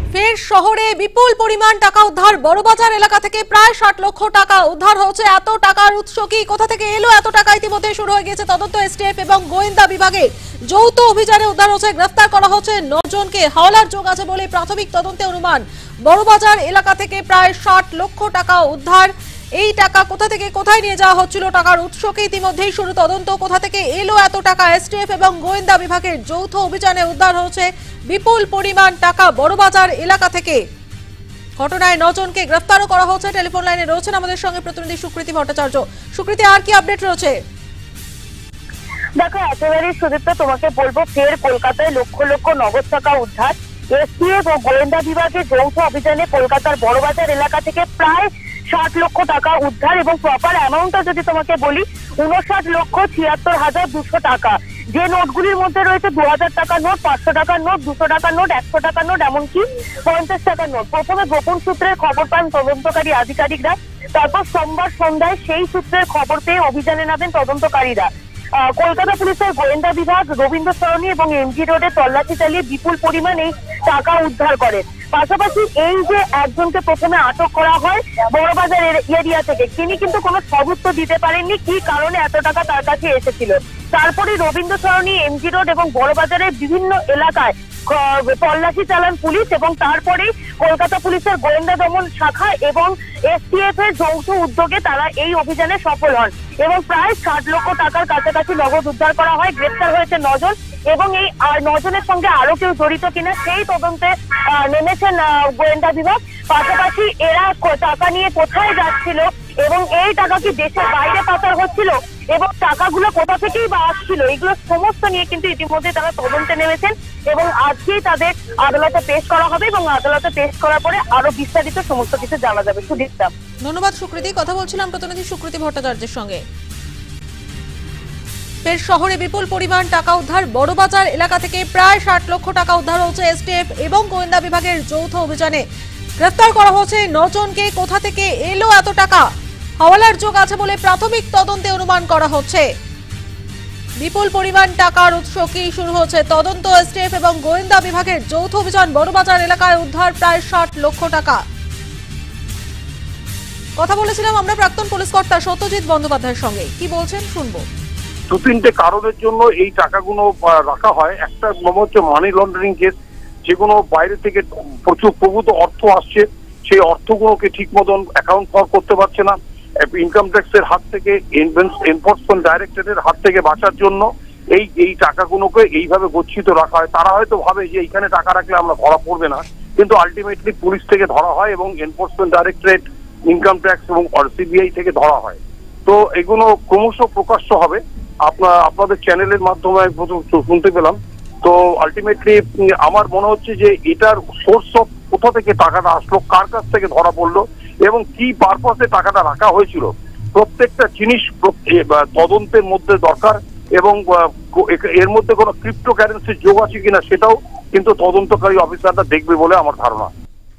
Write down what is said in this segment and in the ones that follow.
ফের শহরে বিপুল পরিমাণ টাকা উদ্ধার। বড়বাজার এলাকা থেকে প্রায় 60 লক্ষ টাকা উদ্ধার হচ্ছে। এত টাকার উৎস কি, কোথা থেকে এলো এত টাকা? ইতিমধ্যে শুরু হয়ে গেছে তদন্ত। এসটিএফ এবং গোয়েন্দা বিভাগে যৌথ অভিযানে উদ্ধার হচ্ছে, গ্রেফতার করা হচ্ছে 9 জনকে। হাওলার যোগ আছে বলে প্রাথমিক তদন্তে অনুমান। বড়বাজার এলাকা থেকে প্রায় 60 লক্ষ টাকা উদ্ধার। এই টাকা কোথা থেকে কোথায় নিয়ে যাওয়া হচ্ছিল, টাকার উৎসকে ইতিমধ্যেই শুরু তদন্ত। কোথা থেকে এলো এত টাকা? এসটিএফ এবং গোয়েন্দা বিভাগের যৌথ অভিযানে উদ্ধার হচ্ছে বিপুল পরিমাণ টাকা বড়বাজার এলাকা থেকে। ঘটনায় 9 জনকে গ্রেফতারও করা হচ্ছে। টেলিফোন লাইনে রয়েছেন আমাদের সঙ্গে প্রতিনিধি সুকৃতি ভট্টাচার্য। সুকৃতি, আর কি আপডেট রয়েছে? দেখো, একেবারে সুদীপ্ত, তোমাকে বলবো, ফের কলকাতায় লক্ষ লক্ষ নগদ টাকা উদ্ধার। এসটিএফ ও গোয়েন্দা বিভাগের যৌথ অভিযানে কলকাতার বড়বাজার এলাকা থেকে প্রায় 60 লক্ষ টাকা উদ্ধার এবং প্রপার অ্যামাউন্টটা যদি তোমাকে বলি 59,76,200 টাকা। যে নোটগুলির মধ্যে রয়েছে 2000 টাকার নোট, 500 টাকার নোট, 200 টাকার নোট, 100 টাকার নোট, এমনকি 50 টাকার নোট। প্রথমে গোপন সূত্রের খবর পান তদন্তকারী আধিকারিকরা, তারপর সোমবার সন্ধ্যায় সেই সূত্রের খবর পেয়ে অভিযানে নামেন তদন্তকারীরা। কলকাতা পুলিশের গোয়েন্দা বিভাগ রবীন্দ্র সরণি এবং এমজি রোডে তল্লাশি চালিয়ে বিপুল পরিমাণে টাকা উদ্ধার করে। পাশাপাশি এই যে একজনকে প্রথমে আটক করা হয় বড়বাজার এরিয়া থেকে, তিনি কিন্তু কোনো সবুত দিতে পারেননি কি কারণে এত টাকা তার কাছে এসেছিল। তারপরে রবীন্দ্র সরণি, এমজি রোড এবং বড়বাজারের বিভিন্ন এলাকায় তল্লাশি চালান পুলিশ এবং তারপরে কলকাতা পুলিশের গোয়েন্দা দমন শাখা এবং এসটিএফ এর যৌথ উদ্যোগে তারা এই অভিযানে সফল হন এবং প্রায় 60 লক্ষ টাকার কাছাকাছি নগদ উদ্ধার করা হয়। গ্রেফতার হয়েছে 9 জন এবং এই 9 জনের সঙ্গে আরো কেউ জড়িত কিনা সেই তদন্তে নেমেছেন গোয়েন্দা বিভাগ। পাশাপাশি এরা টাকা নিয়ে কোথায় যাচ্ছিল এবং এই টাকা কি দেশের বাইরে পাচার হচ্ছিল এবং টাকাগুলো কোথা থেকেই বা আসছিল, এগুলো সমস্ত নিয়ে কিন্তু ইতিমধ্যে তারা তদন্তে নেমেছেন এবং আজকেই তাদের আদালতে পেশ করা হবে এবং আদালতে পেশ করার পরে আরো বিস্তারিত সমস্ত কিছু জানা যাবে। সুদীপ্তা, ধন্যবাদ সুকৃতি। কথা বলছিলাম প্রতিনিধি সুকৃতি ভট্টাচার্যের সঙ্গে। ফের শহরে বিপুল পরিমাণ টাকা উদ্ধার। বড়বাজার এলাকা থেকে প্রায় 60 লক্ষ টাকা উদ্ধার হচ্ছে এসটিএফ এবং গোয়েন্দা বিভাগের যৌথ অভিযানে। গ্রেফতার করা হচ্ছে 9 জনকে। কোথা থেকে এলো এত টাকা? হাওলার যোগ আছে বলে প্রাথমিক তদন্তে অনুমান করা হচ্ছে। বিপুল পরিমাণ টাকার উৎস কি, শুরু হচ্ছে তদন্ত। এসটিএফ এবং গোয়েন্দা বিভাগের যৌথ অভিযান। বড়বাজার এলাকায় উদ্ধার প্রায় 60 লক্ষ টাকা। কথা বলেছিলাম আমরা প্রাক্তন পুলিশ কর্তা সত্যজিৎ বন্দ্যোপাধ্যায়ের সঙ্গে, কি বলছেন শুনবো। 2-3টে কারণের জন্য এই টাকাগুলো রাখা হয়। একটা নম্বর হচ্ছে মানি লন্ডারিং কেস, যেগুলো বাইরে থেকে প্রচুর প্রভূত অর্থ আসছে, সেই অর্থগুলোকে ঠিক মতন অ্যাকাউন্ট করতে পারছে না। ইনকাম ট্যাক্সের হাত থেকে, এনফোর্সমেন্ট ডাইরেক্টরেটের হাত থেকে বাঁচার জন্য এই টাকাগুলোকে এইভাবে গচ্ছিত রাখা হয়। তারা হয়তো ভাবে যে এইখানে টাকা রাখলে আমরা ধরা পড়বে না, কিন্তু আলটিমেটলি পুলিশ থেকে ধরা হয় এবং এনফোর্সমেন্ট ডাইরেক্টরেট, ইনকাম ট্যাক্স এবং সিবিআই থেকে ধরা হয়। তো এগুলো ক্রমশ প্রকাশ্য হবে। আপনাদের চ্যানেলের মাধ্যমে প্রথম শুনতে পেলাম। তো আলটিমেটলি আমার মনে হচ্ছে যে এটার সোর্স অফ কোথা থেকে টাকাটা আসলো, কার কাছ থেকে ধরা পড়লো এবং কি পারপাসে টাকাটা রাখা হয়েছিল, প্রত্যেকটা জিনিস তদন্তের মধ্যে দরকার এবং এর মধ্যে কোনো ক্রিপ্টো কারেন্সির যোগ আছে কিনা সেটাও কিন্তু তদন্তকারী অফিসাররা দেখবে বলে আমার ধারণা।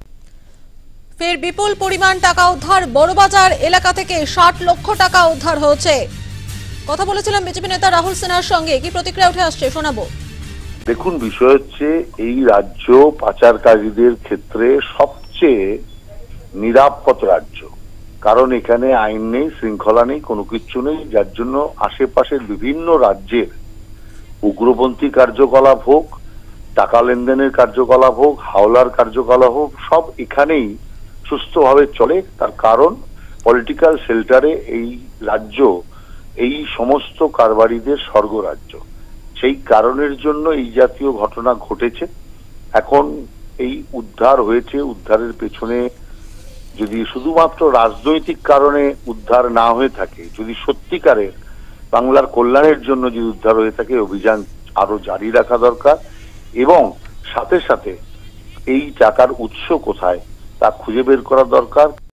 ফের বিপুল পরিমাণ টাকা উদ্ধার। বড়বাজার এলাকা থেকে 60 লক্ষ টাকা উদ্ধার হয়েছে। কথা বলেছিলাম বিজেপি নেতা রাহুল সিনহার সঙ্গে, কি প্রতিক্রিয়া উঠে আসছে শোনাবো। দেখুন, বিষয় হচ্ছে এই রাজ্য পাচারকারীদের ক্ষেত্রে সবচেয়ে নিরাপদ রাজ্য, কারণ এখানে আইন নেই, শৃঙ্খলা নেই, কোনো কিছু নেই, যার জন্য আশেপাশের বিভিন্ন রাজ্যের উগ্রপন্থী কার্যকলাপ হোক, টাকা লেনদেনের কার্যকলাপ হোক, হাওলার কার্যকলাপ হোক, সব এখানেই সুস্থভাবে চলে। তার কারণ পলিটিক্যাল শেল্টারে এই রাজ্য এই সমস্ত কারবারিদের স্বর্গরাজ্য। সেই কারণের জন্য এই জাতীয় ঘটনা ঘটেছে। এখন এই উদ্ধার হয়েছে, উদ্ধারের পেছনে যদি শুধুমাত্র রাজনৈতিক কারণে উদ্ধার না হয়ে থাকে, যদি সত্যিকারের বাংলার কল্যাণের জন্য যদি উদ্ধার হয়ে থাকে, অভিযান আরো জারি রাখা দরকার এবং সাথে সাথে এই টাকার উৎস কোথায় তা খুঁজে বের করা দরকার।